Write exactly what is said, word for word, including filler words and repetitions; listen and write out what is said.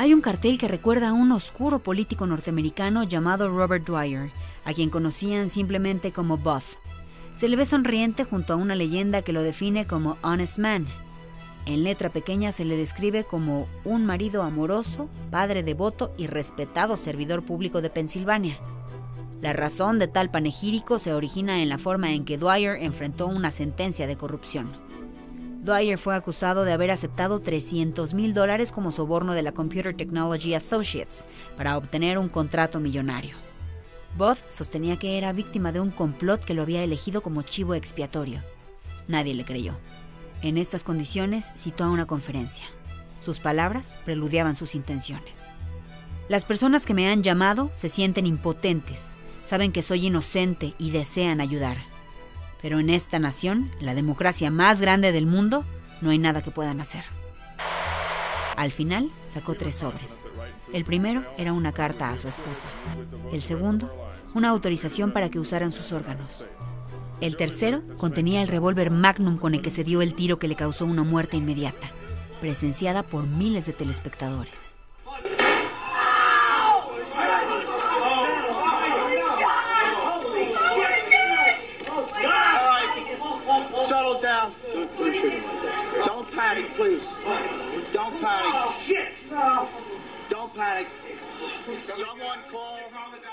Hay un cartel que recuerda a un oscuro político norteamericano llamado Robert Dwyer, a quien conocían simplemente como Buzz. Se le ve sonriente junto a una leyenda que lo define como Honest Man. En letra pequeña se le describe como un marido amoroso, padre devoto y respetado servidor público de Pensilvania. La razón de tal panegírico se origina en la forma en que Dwyer enfrentó una sentencia de corrupción. Dwyer fue acusado de haber aceptado trescientos mil dólares como soborno de la Computer Technology Associates para obtener un contrato millonario. Buzz sostenía que era víctima de un complot que lo había elegido como chivo expiatorio. Nadie le creyó. En estas condiciones citó a una conferencia. Sus palabras preludiaban sus intenciones. Las personas que me han llamado se sienten impotentes, saben que soy inocente y desean ayudar. Pero en esta nación, la democracia más grande del mundo, no hay nada que puedan hacer. Al final, sacó tres sobres. El primero era una carta a su esposa. El segundo, una autorización para que usaran sus órganos. El tercero contenía el revólver Magnum con el que se dio el tiro que le causó una muerte inmediata, presenciada por miles de telespectadores. Settle down. Don't panic, please. Don't panic. Don't panic. Someone call.